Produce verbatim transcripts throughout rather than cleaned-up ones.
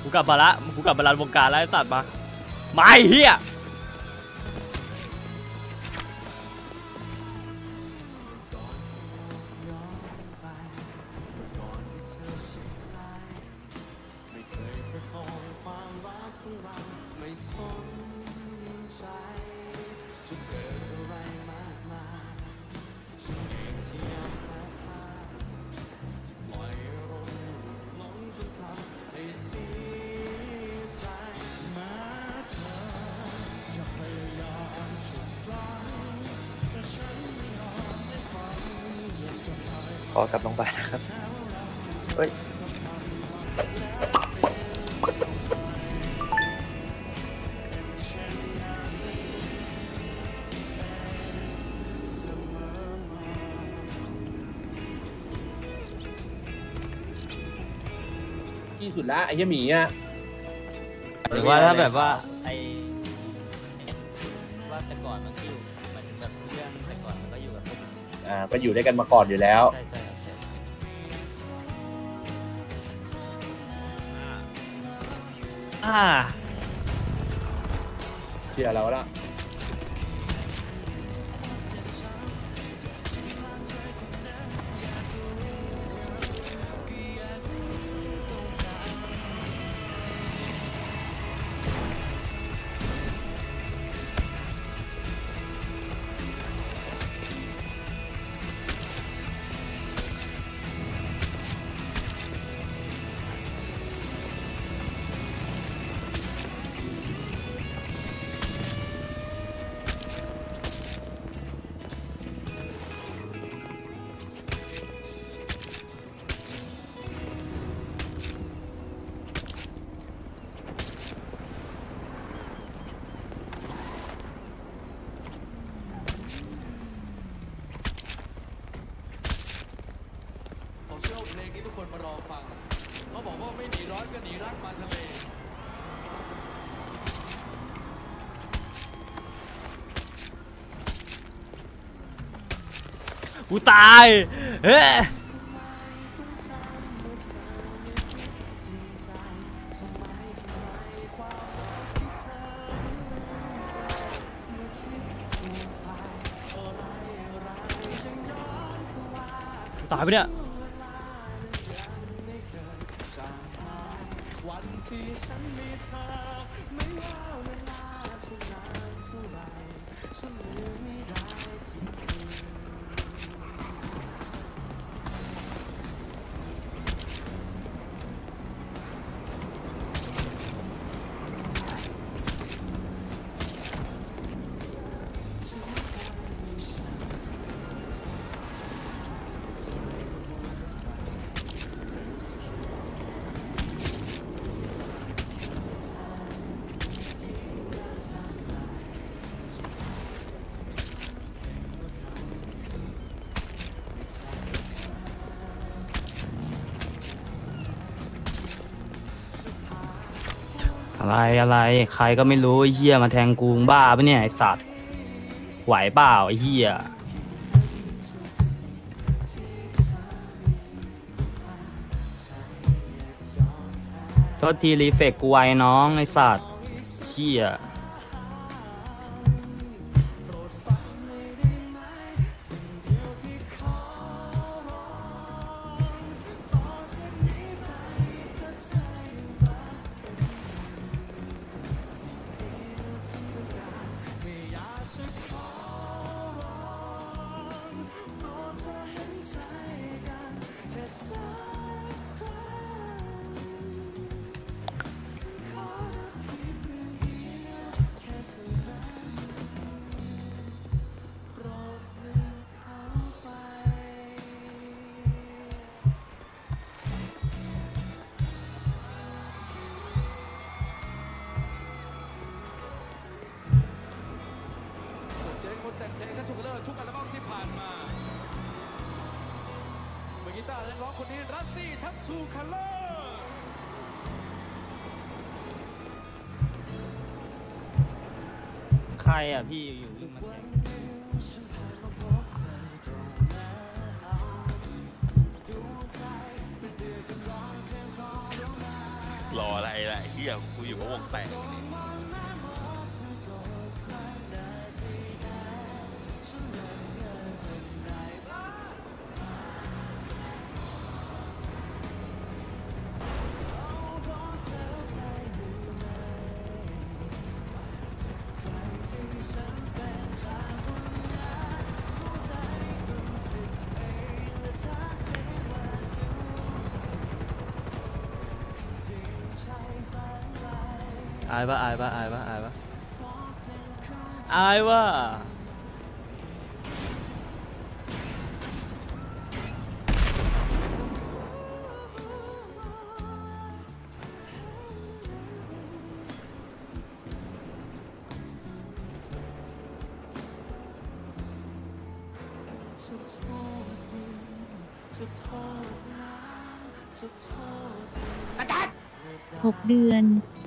กูกลับมาละกูกลับมาลันวงการแล้วไอ้สัตว์มามาไอ้เหี้ยขอกลับโรงพยาบาลนะครับเฮ้ยที่สุดแล้วไอ้เหี้ยหมีอ่ะหรือว่าถ้าแบบว่าไอ้ว่าแต่ก่อนมันอยู่มันแบบเรื่องแต่ก่อนมันก็อยู่กับพวกอ่าก็อยู่ด้วยกันมาก่อนอยู่แล้วใช่ใช่ครับอ่าเชื่อเราแล้วเพลงนี้ทุกคนมารอฟังเขาบอกว่าไม่หนีร้อนก็หนีรักมาทะเลกูตายเฮ้ยกูตายไปเนี่ยวันที่ฉันมีเธอไม่ว่าเวลาจะนานเท่าไรฉันลืมไม่ได้จริงอะไรอะไรใครก็ไม่รู้ไอ้เหี้ยมาแทงกูบ้าปะเนี่ยไอ้สัตว์ไหวเปล่าไอ้เหี้ยโทษทีรีเฟกกูไวน้องไอ้สัตว์เหี้ยเสียงคนแต่งเพลงทั้งทุกเลิศทุกอัลบั้มที่ผ่านมาเมื่อกีตาร์นักร้องคนนี้รัสซี่ทัตทูคัลเลอร์ใครอ่ะพี่อยู่ๆวิ่งมาแทงรออะไรล่ะไอ้เหี้ยกูอยู่กับวงแตกนี่อายปะอายปะอายปะอายปะอายปะหกเดือน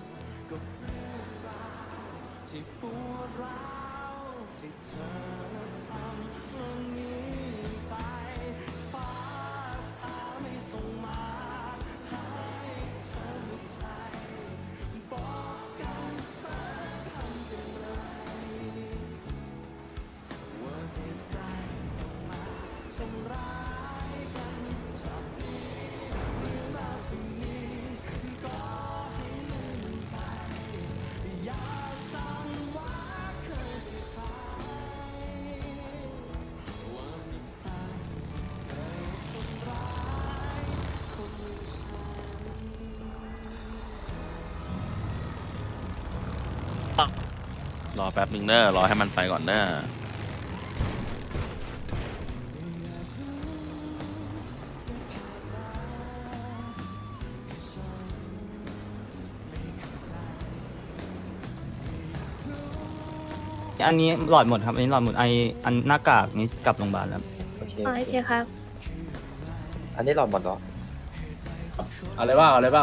ที่ปวดร้าวที่เธอทำวันนี้ไปฟ้าเธอไม่ส่งมาให้เธอหมดใจบอกกันสักคำเป็นไรว่าเหตุใดต้องมาทำร้ายกันจับนี้หรือมาทำนี้ก็ให้ลืมไปอย่าจำว่าเคยเป็นใครว่ามีใครที่เคยทำร้ายคนอย่างฉันรอแป๊บหนึ่งเนอะรอให้มันไปก่อนเนอะอันนี้หลอดหมดครับ อันนี้หลอดหมดไออันหน้ากากนี้กลับโรงพยาบาลแล้วโอเคอ๋อโอเคครับอันนี้หลอดหมดเหรอเอาเลยเปล่าเอาเลยเปล่า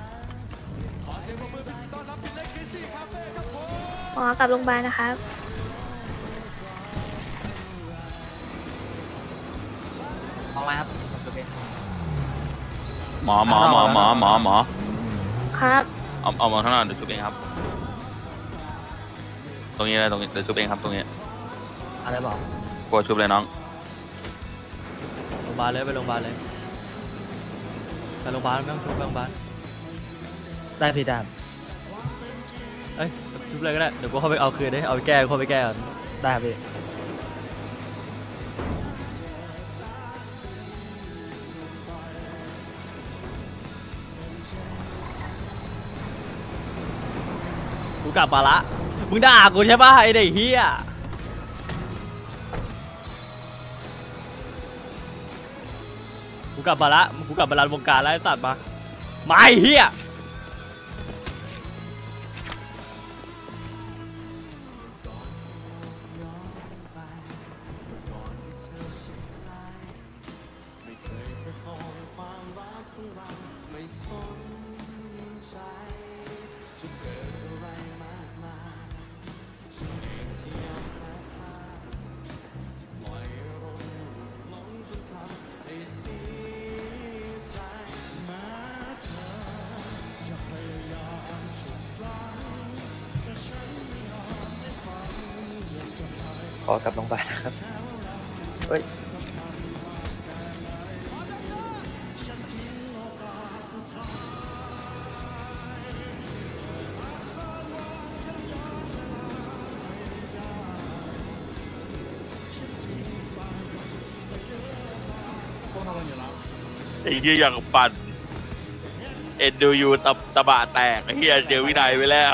อ๋อกลับโรงพยาบาลนะครับเอาไว้ครับหมอหมอหมอหมอหมอหมอครับเอาเอามาข้างหน้าเดี๋ยวชุบเองครับ ตรงนี้เลยตรงนี้เดี๋ยวชุบเองครับตรงนี้อะไรบอกกลัวชุบเลยน้องโรงพยาบาลเลยไปโรงพยาบาลเลยไปโรงพยาบาลไม่ต้องชุบไปโรงพยาบาลได้พี่ดามเอ้ยชุบเลยก็ได้เดี๋ยวกูเข้าไปเอาคืนได้เอาไปแก้กูเข้าไปแก้ก่อนได้ครับพี่กูกลับมาละมึงด่ากูใช่ป่ะไอ้เด็กเฮียกูกลับมาละกูกลับมาลันวงการแล้วไอ้สัตว์มาไม่เฮียไม่เคยประคองความรักของเราไม่สนใจจะเกิดอะไรมากมายฉันเองที่ยอมแพ้พ่ายจะปล่อยอารมณ์หลงจนทำให้เสียใจแม้เธอจะพยายามฉุดรั้งแต่ฉันไม่ยอมให้ฟังอยากจะให้ขอกลับโรงพยาบาลนะครับเฮ้ยไอ้เหี้ยอย่างปั่นเอ็นดูยูตะตะบะแตกไอ้เหี้ยเจอวินัยไปแล้ว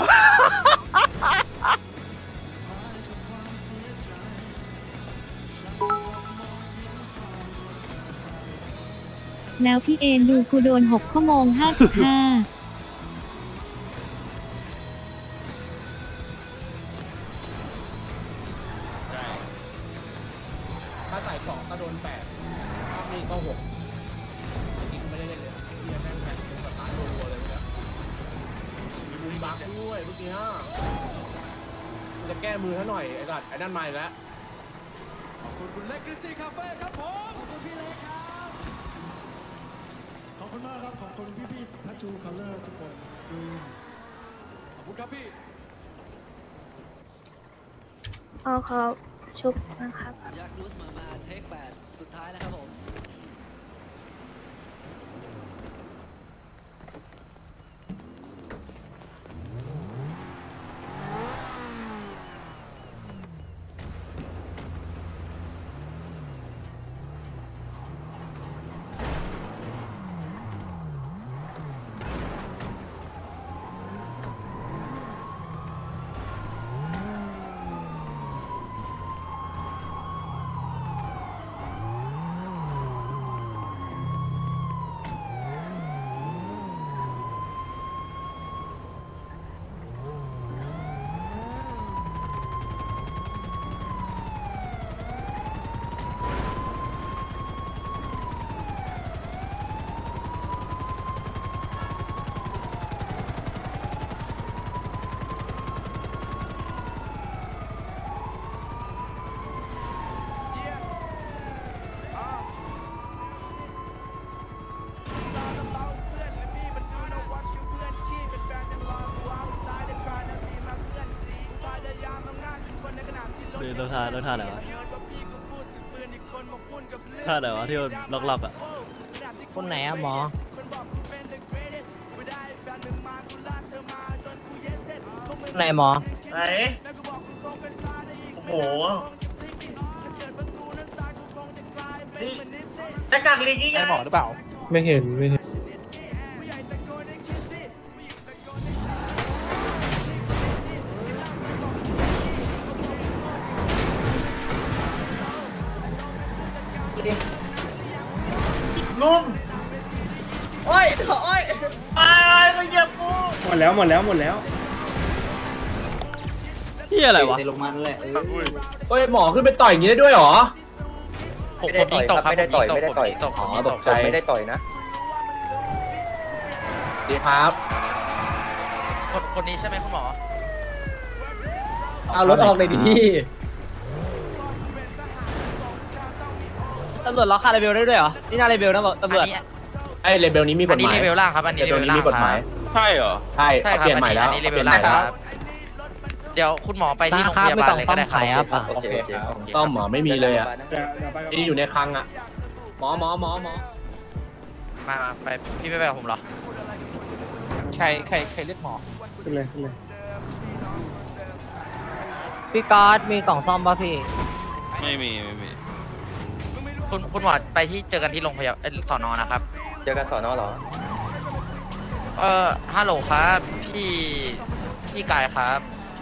แล้วพี่เอนดูกูโดนหกชั่วโมงห้าสิบห้าถ้าใส่เกาะก็โดนแปดถ้ามีก็หกจริงไม่ได้เล่นเลยเฮียแม่งแข่งเป็นสตาร์ทรัวเลยเนี่ยมีบุมบักด้วยเมื่อกี้ฮะจะแก้มือซะหน่อยไอ้สัตว์ไอ้นั่นมาอีกแล้วขอบคุณคุณเล็กกริซี่คาเฟ่ครับผมขอบคุณพี่เล็กครับขอบคุณมากครับขอบคุณพี่พี่ทัชชูคัลเลอร์ทุกคนขอบคุณครับพี่อ๋อครับชุบนะครับยักษ์รูสมามาเทคแปดสุดท้ายนะครับผมดูรถท่ารถท่าไหนวะท่าไหนวะที่มันล็อกๆอ่ะคนไหนอะหมอไหนหมอไหนโอ้โหนี่หน้ากากลิงนี่ไงหมอหรือเปล่าไม่เห็นไม่เห็นลุงโอ้ยโอ้ยตายมาเหยียบกูหมดแล้วหมดแล้วหมดแล้วที่อะไรวะในโรงพยาบาลแหละเฮ้ยหมอขึ้นไปต่อยอย่างนี้ได้ด้วยเหรอไม่ได้ต่อยครับไม่ได้ต่อยไม่ได้ต่อยอ๋อตกใจไม่ได้ต่อยนะดีครับคนคนนี้ใช่ไหมคุณหมอเอารถออกเลยดิพี่ตำรวจล็อกคาร์เรเบลได้ด้วยเหรอนี่น่าเรเบลนะบอกตำรวจไอ้เรเบลนี้มีกอัฎนหนี้มายเลเวลล่างครับอันนี้เลเวลล่างครับใช่เหรอใช่ใช่เขาครับเปลี่ยนใหม่แล้วอันนี้เลเวลล่างครับเดี๋ยวคุณหมอไปที่โรงพยาบาลเลยก็ได้ครับโอเคโอเคต้อมหมอไม่มีเลยอ่ะนี่อยู่ในคลังอ่ะหมอหมอหมอหมอมามาไปพี่ไม่ไปกับผมเหรอใครใครใครเรียกหมอขึ้นเลยขึ้นเลยพี่ก๊อตมีกล่องซ่อมป่ะพี่ไม่มีไม่มีคุณคุณหมอไปที่เจอกันที่โรงพยาบาลสอนอนะครับเจอกันสอนอเหรอเออฮัลโหลครับพี่พี่กายครับ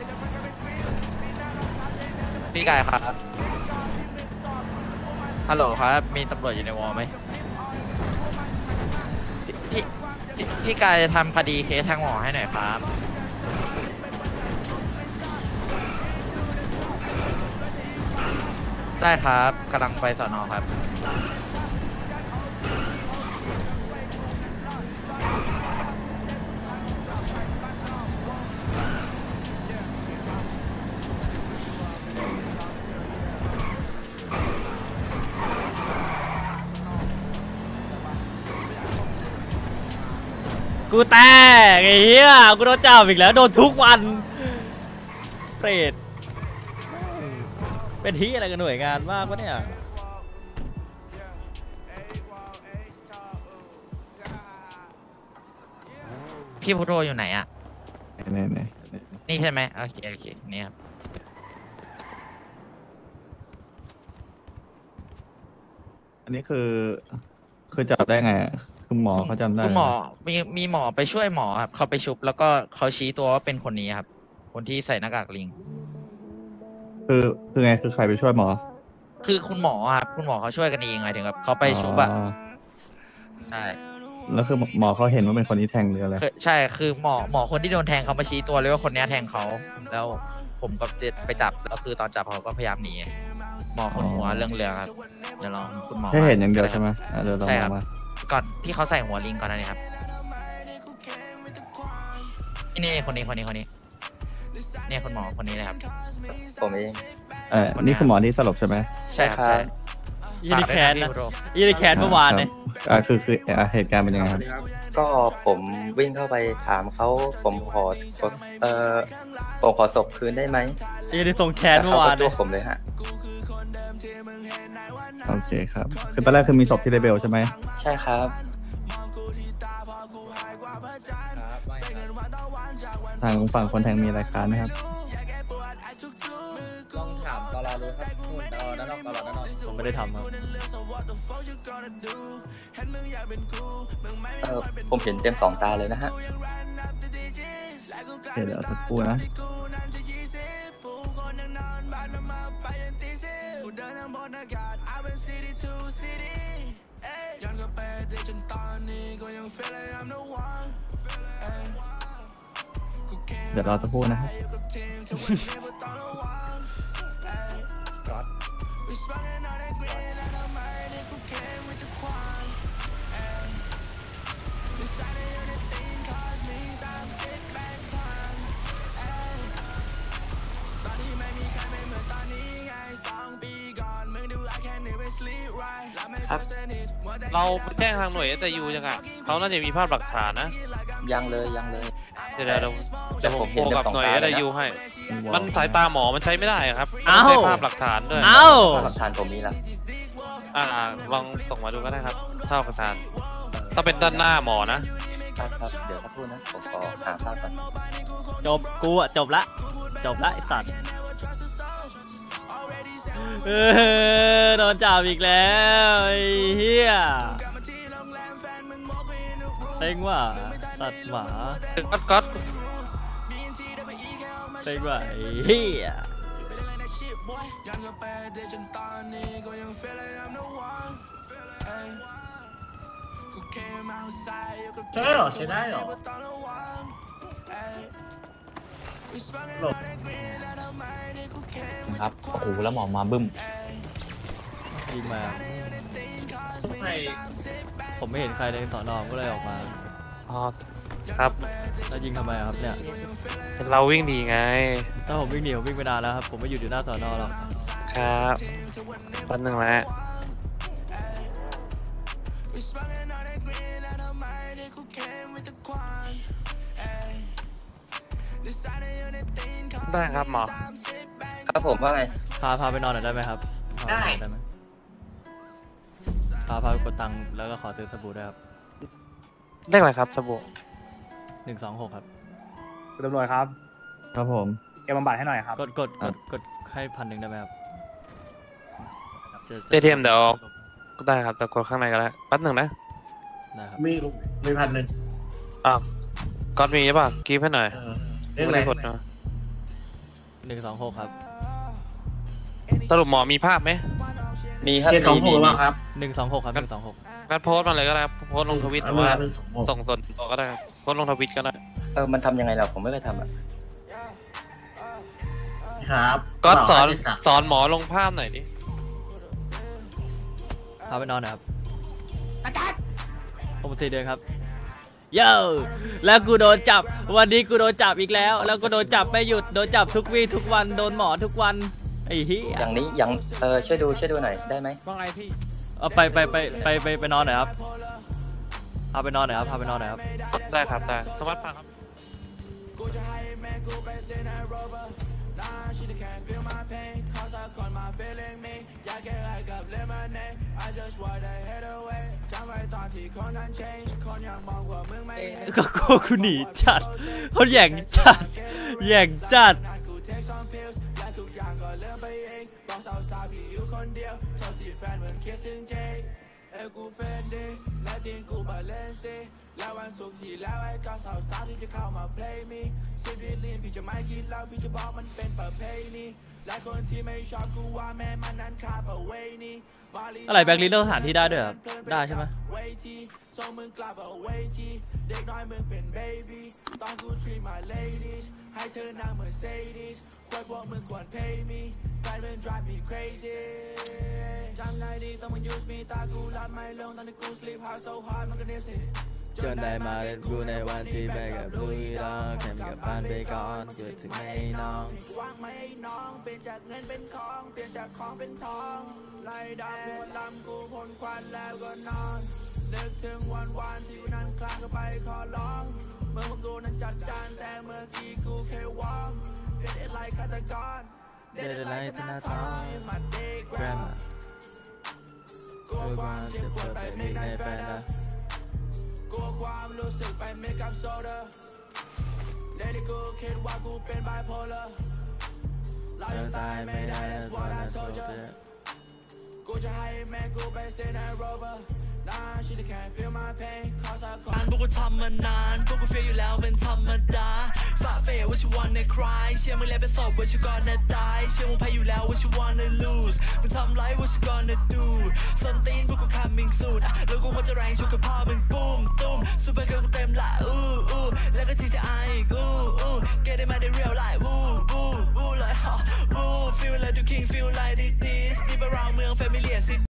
พี่กายครับฮัลโหลครับมีตำรวจอยู่ในวอลไหมพี่พี่พี่กายทำคดีเคสแทงหมอให้หน่อยครับได้ครับกำลังไปสอนอครับกูแตกไอ้เหี้ยกูโดนจับอีกแล้วโดนทุกวันเปรตเป็นที่อะไรกันหน่วยงานมากวะเนี่ยพี่พุทโธอยู่ไหนอ่ะนี่นี่นี่ใช่ไหมโอเคโอเคนี่ครับอันนี้คือ คือจับได้ไงอะคือหมอเขาจำได้คุณหมอมีมีหมอไปช่วยหมอครับเขาไปชุบแล้วก็เขาชี้ตัวว่าเป็นคนนี้ครับ คนที่ใส่หน้ากากลิงคือคือไงคือใครไปช่วยหมอคือคุณหมอครับคุณหมอเขาช่วยกันเองไงถึงแบบเขาไปชุบอะอ๋อใช่แล้วคือหมอเขาเห็นว่าเป็นคนนี้แทงหรืออะไรคือใช่คือหมอหมอคนที่โดนแทงเขามาชี้ตัวเลยว่าคนนี้แทงเขาแล้วผมก็จะไปจับแล้วคือตอนจับเขาก็พยายามหนีหมอคนหัวเรื่องเรือครับเดี๋ยวลองคุณหมอแค่เห็นอย่างเดียวใช่ไหมอ่ะเดี๋ยวลองใช่ครับมาก่อนที่เขาใส่หัวลิงก่อนหนั้านครับนี่นี่คนนี้คนนี้คนนี้เนี่ยคุณหมอคนนี้เลยครับผมเองเออนี่คือหมอที่สลบใช่ไหมใช่ครับใช่ยี่นี่แคนนะยี่นี่แคนเมื่อวานเนี่ยอ่าคือคืออ่าเหตุการณ์เป็นยังไงครับก็ผมวิ่งเข้าไปถามเขาผมขอเอ่อผมขอศพคืนได้ไหมยี่นี่ส่งแคนเมื่อวานเลเนี่ย ยผมเลยฮะโอเคครับ คือตอนแรกคือมีศพที่เลเบลใช่ไหมใช่ครับทางฝั่งคนแทงมีรายการไหมครับต้องถามตลอดรู้ครับนู่นตลอดด้านนอกตลอดด้านนอกผมไม่ได้ทำครับเออผมเห็นเต็มสองตาเลยนะฮะเดี๋ยวเดี๋ยวสักครู่นะ เดี๋ยวรอสักครู่นะครับครับเราไปแจ้งทางหน่วยแต่ยูยังไงเขาน่าจะมีภาพหลักฐานนะยังเลยยังเลยเดี๋ยวเดี๋ยวเราแต่จะผผม มเห็นโทรกับแต่สองหน่วยตาเอเลยนะยูให้ มันสายตาหมอมันใช้ไม่ได้ครับเอ้าใช้ภาพหลักฐานด้วยเอ้าหลักฐานผมมีละอ่าลองส่งมาดูก็ได้ครับภาพหลักฐานต้องเป็นด้านหน้าหมอนะครับครับเดี๋ยวสักครู่นะผมขอหาภาพก่อนจบกูอะจบละจบละไอสัตว์เออโดนจับอีกแล้วไอ้เหี้ยเต็งว่ะสัตว์หมาก๊อตก๊อตเต็งว่ะไอ้เหี้ยใช่เหรอใช้ได้เหรอครับโอ้โหแล้วหมอมาบึ้มยิงมาไม่ผมไม่เห็นใครในสอนอก็เลยออกมาอ๋อครับแล้วยิงทำไมอะครับเนี่ยเราวิ่งดีไงถ้าผมวิ่งหนีผมวิ่งไปนานแล้วครับผมไม่อยู่อยู่หน้าสอนอหรอกครับแป๊บนึงแล้ว ได้ครับหมอครับผมว่าไงพาพาไปนอนหน่อยได้ไหมครับพาไปนอนได้ไหมพาพาไปกดตังค์แล้วก็ขอซื้อสบู่ด้วยครับเลขอะไรครับสบู่หนึ่งสองหกครับคุณตำรวจครับครับผมแกบำบัดให้หน่อยครับกดกดกดกดให้พันหนึ่งได้ไหมครับจะจะเอทีเอ็มเดี๋ยวก็ได้ครับแต่กดข้างในก็ได้แป๊บหนึ่งนะได้ครับมีมีพันหนึ่งอ้าวก๊อตมีใช่ป่ะกีบให้หน่อยเรื่องอะไรม่ด้กดนะหนึ่งสองหกครับสรุปหมอมีภาพไหมมีครับเจ็ดสองหมีกมีบ้างครับหนึ่งสองหกครับหนึ่งสองหกงั้นโพสต์มาเลยก็ได้ครับโพสต์ลงทวิตหรือว่าหนึ่งสองหกส่งส่วนตัวก็ได้ครับโพสต์ลงทวิตก็ได้เออมันทำยังไงล่ะผมไม่เคยทำอ่ะครับก๊อตสอนเจ็ดสามสอนหมอลงภาพหน่อยดิพาไปนอนหน่อยครับผมตีเดินครับเย้แล้วกูโดนจับวันนี้กูโดนจับอีกแล้ว แล้วกูโดนจับไม่หยุดโดนจับทุกวี่ทุกวันโดนหมอทุกวันไอ้เหี้ยอย่างนี้อย่างเออช่วยดูช่วยดูหน่อยได้ไหมว่าไงพี่เอาไปไปไปไปไปไปนอนหน่อยครับพาไปนอนหน่อยครับพาไปนอนหน่อยครับได้ครับได้สวัสดีครับก็โกกูหนีจัดเขาแย่งจัดแย่งจัดอะไรแบ็คลิสต์สถานที่ได้ด้วยครับได้ใช่ไหมจนได้มาเล่นกูในวันที่ไปกับลุยล้อแข่งกับบ้านไปก่อนเกิดถึงไม่น้องวางไม่น้องเปลี่ยนจากเงินเป็นของเปลี่ยนจากของเป็นทองไล่ดาวหัวลำกูพ่นควันแล้วก็นอนนึกถึงวันวานที่กูนั้นคลานก็ไปขอร้องเมื่อพวกกูนั้นจัดจานแต่เมื่อกี้กูแค่วอร์มเด็ดไล่ฆาตกรเด็ดไล่ธนาธรมาเด็กแกรมกลัวความเจ็บปวดไปไม่ได้แฟนนะกลัวความรู้สึกไปไม่กับโซดาเลดี้กูคิดว่ากูเป็นไบโพล่าเราจะตายไม่ได้ that's what I told you กูจะให้แม่กูไปเซ็นให้โรเวอร์น่า she can't feel my pain cause I call พวกกูทำมานานพวกกู feel อยู่แล้วเป็นธรรมดาฝ่าเฟย what you wanna cry เชื่อมึงแล้วเป็นศพ what you gonna die เชื่อมึงแพ้อยู่แล้ว what you wanna lose มึงทำไร what you gonna do ส้นตีนพวกกู coming soon อ่ะแล้วกูควรจะแรงชุกกับพ่อมึงปุ้มตุ้มซูเปอร์เกิร์ลกูเต็มละอู้อู้แล้วก็ จี ที ไอ อีกอู้อู้ get it มาได้ real life วู้วู้วู้เลยฮะวู้ feel like you king feel like this this deep around เมือง familiar city